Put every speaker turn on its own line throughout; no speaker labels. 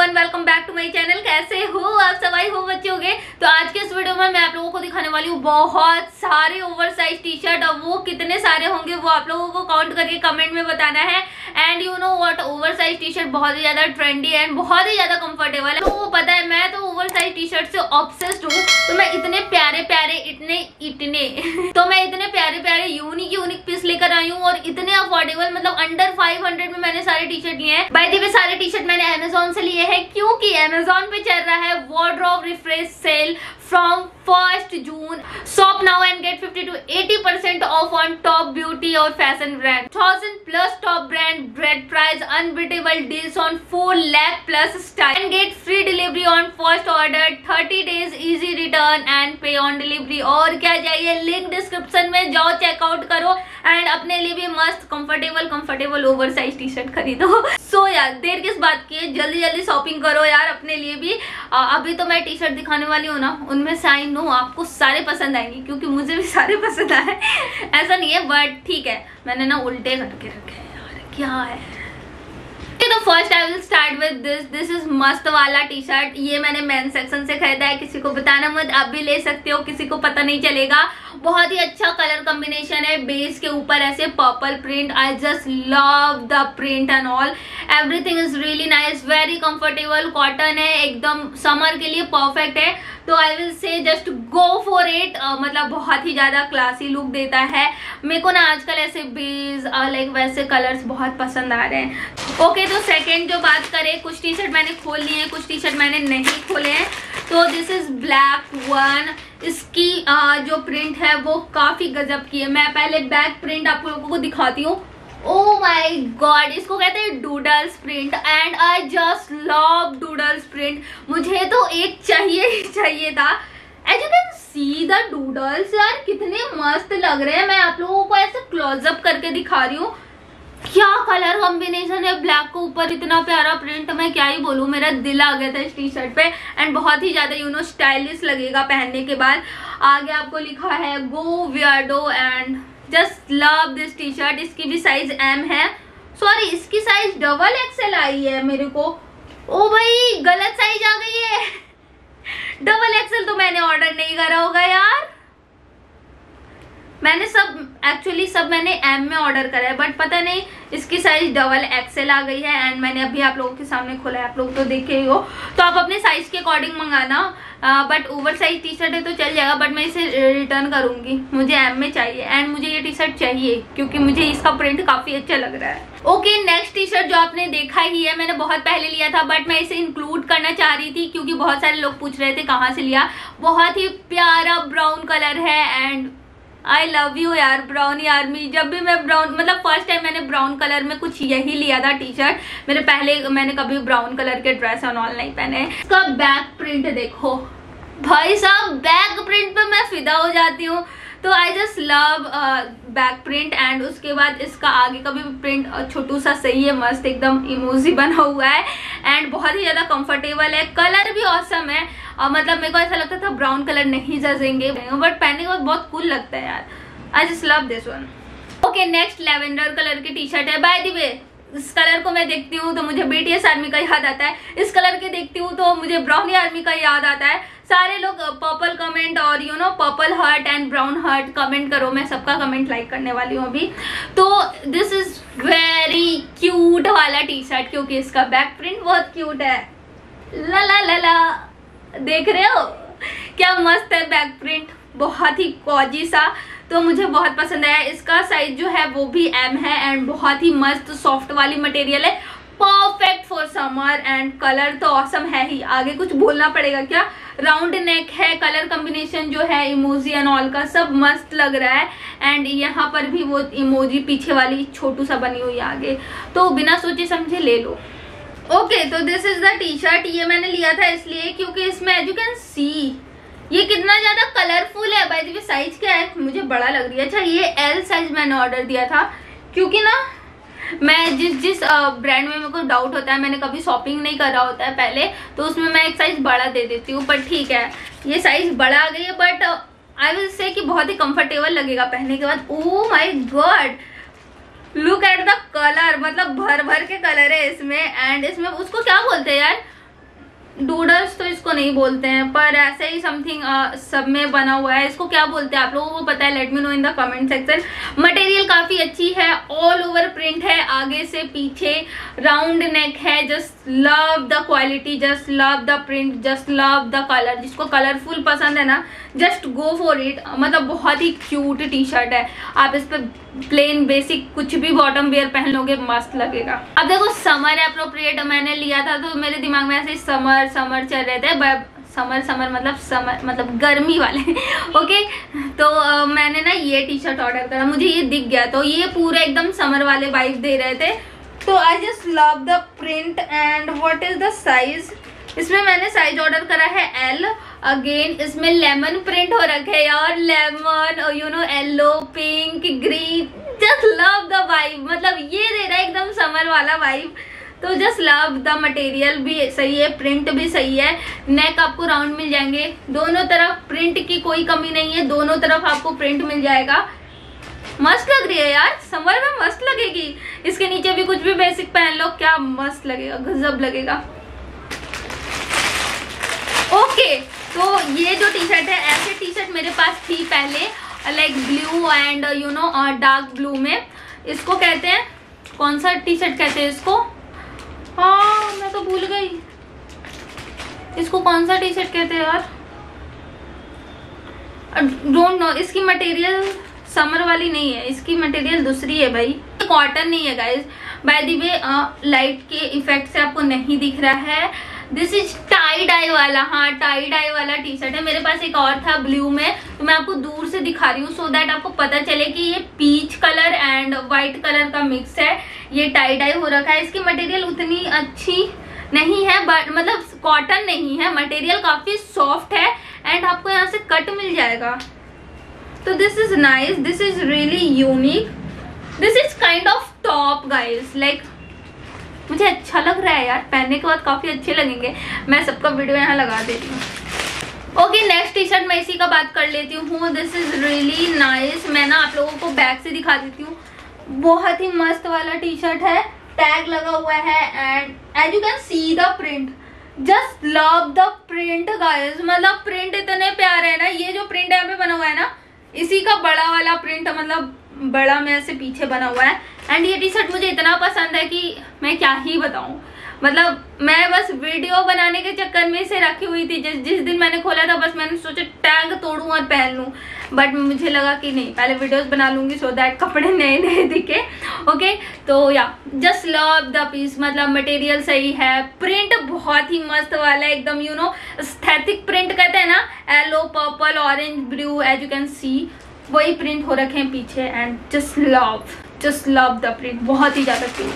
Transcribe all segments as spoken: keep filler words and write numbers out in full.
Everyone, welcome back to my channel. कैसे हो आप सब? आई होप अच्छे होंगे। तो आज के इस वीडियो में मैं आप लोगों को दिखाने वाली हूँ बहुत सारे ओवर साइज टी शर्ट। अब वो कितने सारे होंगे वो आप लोगों को काउंट करके कमेंट में बताना है। And you know what, oversize T shirt बहुत ही ज्यादा ट्रेंडी है एंड बहुत ही ज्यादा कंफर्टेबल है। तो वो पता है, मैं तो ओवर साइज टी शर्ट से ऑब्सेस्ड हूँ। तो मैं इतने प्यारे प्यारे इतने इतने तो मैं इतने प्यारे प्यारे यूनिक यूनिक पीस लेकर आई हूँ और इतने अफोर्डेबल, मतलब अंडर फाइव हंड्रेड में मैंने सारे टी शर्ट लिए हैं। बाय द वे सारे टी शर्ट मैंने अमेजोन से लिए हैं क्योंकि अमेजोन पे चल रहा है wardrobe refresh sale from first June. Shop now and get fifty to eighty percent off on top beauty और fashion brand, thousand plus top brand, bread price, unbeatable deals on four lakh plus style and get free delivery on first order, thirty days easy return and pay on delivery. और क्या चाहिए, link description में जाओ, checkout करो and अपने लिए भी मस्त comfortable comfortable oversize T shirt खरीदो। सो so, यार देर किस बात की है, जल्दी जल्दी शॉपिंग करो यार अपने लिए भी। आ, अभी तो मैं टी शर्ट दिखाने वाली हूँ ना, उनमें से आई नो आपको सारे पसंद आएंगे क्योंकि मुझे भी सारे पसंद आए। ऐसा नहीं है बट ठीक है, मैंने ना उल्टे करके रखे हैं यार, क्या है। तो first I will start with this this is मस्त वाला टी शर्ट। ये मैंने मेन सेक्शन से खरीदा है, किसी को बताना मत, आप भी ले सकते हो, किसी को पता नहीं चलेगा। बहुत ही अच्छा कलर कॉम्बिनेशन है, बेस के ऊपर ऐसे purple print. I just love the print and all, everything is really nice, very comfortable, cotton है, एकदम समर के लिए परफेक्ट है। तो I will say just go for it. मतलब बहुत ही ज्यादा क्लासी लुक देता है। मेरे को ना आजकल ऐसे बेज लाइक वैसे कलर्स बहुत पसंद आ रहे हैं। ओके okay, तो सेकंड जो बात करें, कुछ टी शर्ट मैंने खोल लिए हैं, कुछ टी शर्ट मैंने नहीं खोले हैं। तो दिस इज ब्लैक वन। इसकी uh, जो प्रिंट है वो काफी गजब की है। मैं पहले बैक प्रिंट आप लोगों को दिखाती हूँ। ओह माय गॉड, इसको कहते हैं doodles print and I just love doodles print. मुझे तो एक चाहिए ही चाहिए था। As you can see the doodles, यार कितने मस्त लग रहे हैं। मैं आप लोगों को ऐसे क्लोजअप करके दिखा रही हूँ। क्या कलर कॉम्बिनेशन है, ब्लैक के ऊपर इतना प्यारा प्रिंट, मैं क्या ही बोलूं, मेरा दिल आ गया था इस टी शर्ट पे। एंड बहुत ही ज्यादा यू नो स्टाइलिश लगेगा पहनने के बाद। आगे आपको लिखा है go weirdo and just love this T shirt. इसकी भी साइज एम है, सॉरी इसकी साइज डबल एक्सएल आई है मेरे को। ओ भाई गलत साइज आ गई है। डबल एक्सएल तो मैंने ऑर्डर नहीं करा होगा यार, मैंने सब एक्चुअली सब मैंने एम में ऑर्डर करा है बट पता नहीं इसकी साइज डबल एक्सएल आ गई है। एंड मैंने अभी आप लोगों के सामने खोला है, आप लोग तो देखे ही हो। तो आप अपने साइज के अकॉर्डिंग मंगाना। But oversize T shirt है तो चल जाएगा, बट मैं इसे रिटर्न करूंगी। मुझे एम में चाहिए एंड मुझे ये टी शर्ट चाहिए क्योंकि मुझे इसका प्रिंट काफी अच्छा लग रहा है। ओके नेक्स्ट टी शर्ट जो आपने देखा ही है, मैंने बहुत पहले लिया था बट मैं इसे इंक्लूड करना चाह रही थी क्योंकि बहुत सारे लोग पूछ रहे थे कहाँ से लिया। बहुत ही प्यारा ब्राउन कलर है एंड आई लव यू यार ब्राउनी आर्मी। जब भी मैं ब्राउन, मतलब फर्स्ट टाइम मैंने ब्राउन कलर में कुछ यही लिया था टी शर्ट। मेरे पहले मैंने कभी ब्राउन कलर के ड्रेस ऑन ऑनलाइन पहने। इसका बैक प्रिंट देखो भाई साहब, बैक प्रिंट पे मैं फिदा हो जाती हूँ। तो I just love back print and उसके बाद इसका आगे का भी प्रिंट छोटू सा सही है, मस्त एकदम इमोजी बना हुआ है एंड बहुत ही ज्यादा कंफर्टेबल है। कलर भी ऑसम है और मतलब मेरे को ऐसा लगता था ब्राउन कलर नहीं जचेंगे बट पहनने के बाद बहुत कूल लगता है यार। I just love this one. Okay next lavender colour की टी शर्ट है। बाय द वे इस कलर को मैं देखती हूँ तो मुझे बीटीएस आर्मी का याद आता है, इस कलर के देखती हूँ तो मुझे ब्राउनी आर्मी का याद आता है। सारे लोग पर्पल कमेंट और you know purple heart and brown heart comment करो, मैं सबका कमेंट लाइक करने वाली हूँ अभी। तो दिस इज वेरी क्यूट वाला टी शर्ट क्योंकि इसका बैक प्रिंट बहुत क्यूट है। ला ला ला ला, देख रहे हो क्या मस्त है बैक प्रिंट, बहुत ही कॉजी सा। तो मुझे बहुत पसंद आया। इसका साइज जो है वो भी एम है एंड बहुत ही मस्त सॉफ्ट वाली मटेरियल है, perfect for summer and colour तो ऑसम है ही। आगे कुछ बोलना पड़ेगा क्या, राउंड नेक है, कलर कॉम्बिनेशन जो है इमोजी एंड ऑल का सब मस्त लग रहा है। एंड यहाँ पर भी वो इमोजी पीछे वाली छोटू सा बनी हुई है आगे, तो बिना सोचे समझे ले लो। ओके तो this is the T shirt. ये मैंने लिया था इसलिए क्योंकि इसमें एज यू कैन सी ये कितना ज्यादा कलरफुल है। बाय द वे साइज क्या है, मुझे बड़ा लग रही है। अच्छा ये एल साइज मैंने ऑर्डर दिया था क्योंकि ना मैं जिस जिस ब्रांड में मेरे को डाउट होता है, मैंने कभी शॉपिंग नहीं करा होता है पहले, तो उसमें मैं एक साइज बड़ा दे देती हूँ। पर ठीक है ये साइज बड़ा आ गई है बट आई विल से कि बहुत ही कंफर्टेबल लगेगा पहनने के बाद। Oh my god, look at the colour, मतलब भर भर के कलर है इसमें। एंड इसमें उसको क्या बोलते हैं यार, डूडल्स तो इसको नहीं बोलते हैं, पर ऐसे ही समथिंग सब में बना हुआ है। इसको क्या बोलते हैं आप लोगों को पता है? Let me know in the comment section. Material काफी अच्छी है, ऑल ओवर प्रिंट है, आगे से पीछे राउंड नेक है। Just love the quality, just love the print, just love the colour. जिसको कलरफुल पसंद है ना, जस्ट गो फॉर इट। मतलब बहुत ही क्यूट टी शर्ट है। आप इस पे प्लेन बेसिक कुछ भी बॉटम वेयर पहन लोगे, मस्त लगेगा। अब देखो समर एप्रोप्रिएट मैंने लिया था, तो मेरे दिमाग में ऐसे समर समर चल रहे थे। समर समर मतलब समर मतलब गर्मी वाले ओके। तो आ, मैंने ना ये टी शर्ट ऑर्डर करा, मुझे ये दिख गया, तो ये पूरा एकदम समर वाले वाइब दे रहे थे। तो I just love the print and what is the size. इसमें मैंने साइज ऑर्डर करा है एल। अगेन इसमें लेमन प्रिंट हो रखे है यार, lemon, you know yellow, pink, green. Just love the vibe, मतलब ये दे रहा है एकदम समर वाला वाइब। तो जस्ट लव द मटेरियल भी सही है, प्रिंट भी सही है। नेक आपको राउंड मिल जाएंगे, दोनों तरफ प्रिंट की कोई कमी नहीं है, दोनों तरफ आपको प्रिंट मिल जाएगा। मस्त लग रही है यार, समर में मस्त लगेगी। इसके नीचे भी कुछ भी बेसिक पहन लो, क्या मस्त लगेगा, गजब लगेगा। ओके, तो ये जो टी शर्ट है, ऐसे टी शर्ट मेरे पास थी पहले, like blue and you know dark blue में। इसको कहते हैं, कौन सा टी शर्ट कहते हैं इसको? हाँ मैं तो भूल गई, इसको कौन सा टी शर्ट कहते हैं यार, डोंट नो। इसकी मटेरियल समर वाली नहीं है, इसकी मटेरियल दूसरी है भाई, कॉटन नहीं है guys. By the way light के इफेक्ट से आपको नहीं दिख रहा है, दिस इज टाई डाई वाला। हाँ टाई डाई वाला टी शर्ट है। मेरे पास एक और था ब्लू में, तो मैं आपको दूर से दिखा रही हूँ सो दैट आपको पता चले कि ये peach colour and white colour का मिक्स है। ये टाई डाई हो रखा है। इसकी मटेरियल उतनी अच्छी नहीं है, बट मतलब कॉटन नहीं है, मटेरियल काफी सॉफ्ट है एंड आपको यहाँ से कट मिल जाएगा। तो this is nice, this is really unique, this is kind of top guys. Like मुझे अच्छा लग रहा है यार, पहनने के बाद काफी अच्छे लगेंगे। मैं सबका वीडियो यहाँ लगा देती हूँ। ओके नेक्स्ट टी शर्ट मैं इसी का बात कर लेती हूँ। This is really nice. मैं ना आप लोगों को बैक से दिखा देती हूँ। बहुत ही मस्त वाला टी शर्ट है, टैग लगा हुआ है and as you can see the print, just love the print guys. मतलब प्रिंट इतने प्यारे है ना, ये जो प्रिंट यहाँ पे बना हुआ है ना, इसी का बड़ा वाला प्रिंट, मतलब बड़ा में ऐसे पीछे बना हुआ है। एंड ये टी शर्ट मुझे इतना पसंद है कि मैं क्या ही बताऊं। मतलब मैं बस वीडियो बनाने के चक्कर में इसे रखी हुई थी। जिस जिस दिन मैंने खोला था बस मैंने सोचा टैग तोड़ूं और पहन लूं, बट मुझे लगा कि नहीं, पहले वीडियोस बना लूंगी सो दैट कपड़े नए नए दिखे। ओके तो या जस्ट लव द पीस। मतलब मटेरियल सही है, प्रिंट बहुत ही मस्त वाला है, एकदम यू नो एस्थेटिक प्रिंट कहते हैं ना, yellow, purple, orange, blue, as you can see वही प्रिंट हो रखे हैं पीछे। And just love just love the print, बहुत ही ज्यादा क्यूट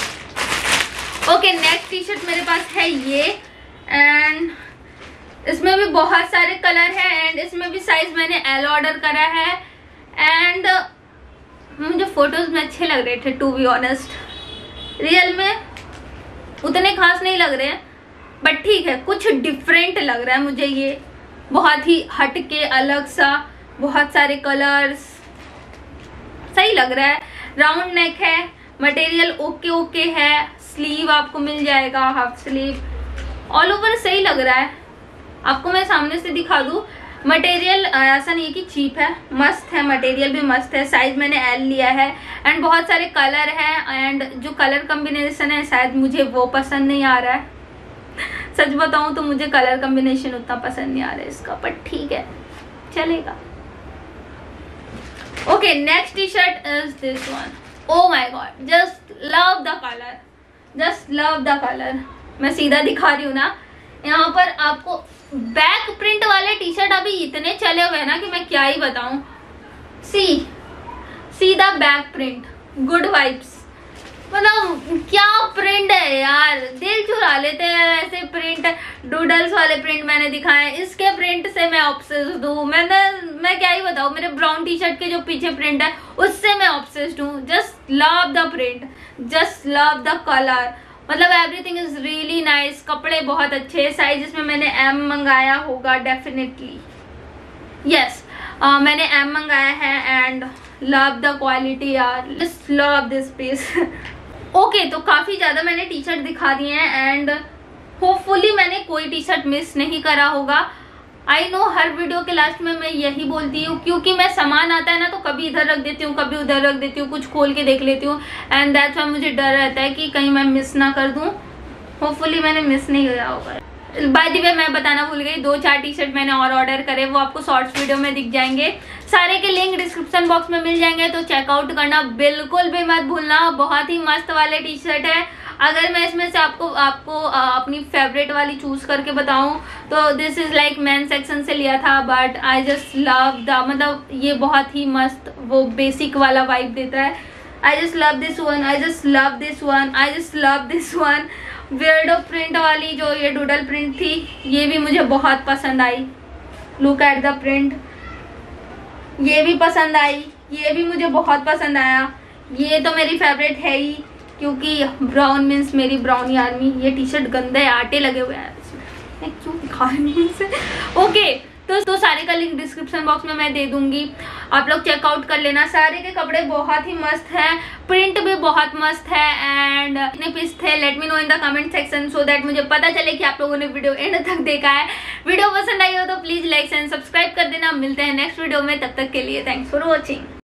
है। ओके नेक्स्ट टी शर्ट मेरे पास है ये, एंड इसमें भी बहुत सारे कलर है एंड इसमें भी साइज मैंने एल ऑर्डर करा है। एंड मुझे फोटोज में अच्छे लग रहे थे टू बी ऑनेस्ट, रियल में उतने खास नहीं लग रहे हैं, बट ठीक है कुछ डिफरेंट लग रहा है मुझे। ये बहुत ही हटके अलग सा, बहुत सारे कलर्स, सही लग रहा है। राउंड नेक है, मटेरियल ओके ओके है, स्लीव आपको मिल जाएगा, हाफ स्लीव, ऑल ओवर सही लग रहा है। आपको मैं सामने से दिखा दूं, मटेरियल ऐसा नहीं है कि चीप है, मस्त है, मटेरियल भी मस्त है। साइज मैंने एल लिया है एंड बहुत सारे कलर हैं एंड जो कलर कॉम्बिनेशन है शायद मुझे वो पसंद नहीं आ रहा है। सच बताऊं तो मुझे कलर कॉम्बिनेशन उतना पसंद नहीं आ रहा है इसका, बट ठीक है चलेगा। Okay next T shirt is this one. Oh my god, just love the colour, just love the colour. मैं सीधा दिखा रही हूँ ना, यहाँ पर आपको बैक प्रिंट वाले टी शर्ट अभी इतने चले हुए हैं ना कि मैं क्या ही बताऊं। सी सीधा बैक प्रिंट, गुड वाइब्स। मतलब क्या प्रिंट है यार, दिल चुरा लेते हैं ऐसे प्रिंट। डूडल्स वाले प्रिंट मैंने दिखाए, इसके प्रिंट से मैं ऑब्सेस्ड हूँ। मैंने मैं क्या ही बताऊँ, मेरे ब्राउन टी शर्ट के जो पीछे प्रिंट है उससे मैं ऑब्सेस्ड हूँ। Just love the print, just love the colour, मतलब एवरीथिंग इज रियली नाइस। कपड़े बहुत अच्छे, साइज इसमें मैंने एम मंगाया होगा डेफिनेटली, यस मैंने एम मंगाया है एंड लव द क्वालिटी यार, just love this piece. Okay तो काफी ज्यादा मैंने टी शर्ट दिखा दिए हैं एंड होपफुली मैंने कोई टी शर्ट मिस नहीं करा होगा। आई नो हर वीडियो के लास्ट में मैं यही बोलती हूँ, क्योंकि मैं सामान आता है ना तो कभी इधर रख देती हूँ, कभी उधर रख देती हूँ, कुछ खोल के देख लेती हूँ, एंड दैट्स व्हाई मुझे डर रहता है कि कहीं मैं मिस ना कर दूँ। होपफुली मैंने मिस नहीं किया होगा। बाय द वे मैं बताना भूल गई, दो चार टी शर्ट मैंने और ऑर्डर करे, वो आपको शॉर्ट्स वीडियो में दिख जाएंगे। सारे के लिंक डिस्क्रिप्शन बॉक्स में मिल जाएंगे, तो चेकआउट करना बिल्कुल भी मत भूलना। बहुत ही मस्त वाले टी शर्ट है। अगर मैं इसमें से आपको आपको आ, अपनी फेवरेट वाली चूज करके बताऊं तो this is like men section से लिया था, but I just love the, मतलब ये बहुत ही मस्त वो बेसिक वाला वाइब देता है। I just love this one, I just love this one, I just love this one. Weirdo print वाली जो ये डूडल प्रिंट थी, ये भी मुझे बहुत पसंद आई। लुक एट द प्रिंट, ये भी पसंद आई, ये भी मुझे बहुत पसंद आया। ये तो मेरी फेवरेट है ही, क्योंकि ब्राउन मीन्स मेरी ब्राउनी आर्मी। ये टी शर्ट गंदे आटे लगे हुए हैं इसमें, मैं क्यों दिखा रही हूँ इसे। ओके, तो तो सारे का लिंक डिस्क्रिप्शन बॉक्स में मैं दे दूंगी, आप लोग चेकआउट कर लेना। सारे के कपड़े बहुत ही मस्त हैं, प्रिंट भी बहुत मस्त है, एंड कितने पीस थे let me know in the comment section, so that मुझे पता चले कि आप लोगों ने वीडियो एंड तक देखा है। वीडियो पसंद आई हो तो प्लीज लाइक एंड सब्सक्राइब कर देना। मिलते हैं नेक्स्ट वीडियो में, तब तक के लिए थैंक्स फॉर वॉचिंग।